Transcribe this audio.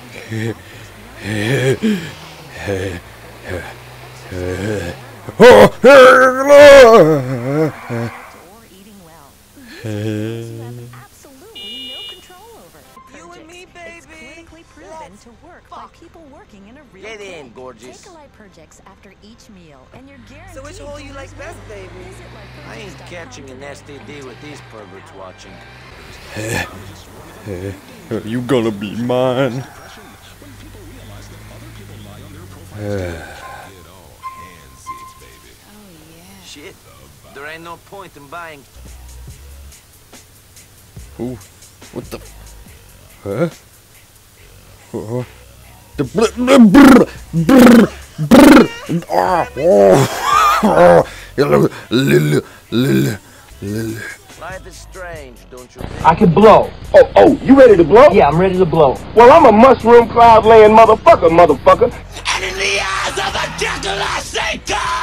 You and me, baby. It's clinically proven to work by people working in a real Get in, gorgeous. Take a Lipourgix after each meal, and you're guaranteed. So which hole you like best, baby? I ain't catching an STD with these perverts watching. You gonna be mine? Shit, there ain't no point in buying. Ooh, what the? Huh? The Life is strange, don't you think? I can blow. Oh, you ready to blow? Yeah, I'm ready to blow. Well, I'm a mushroom cloud laying motherfucker. And in the eyes of the Gettin Me Off!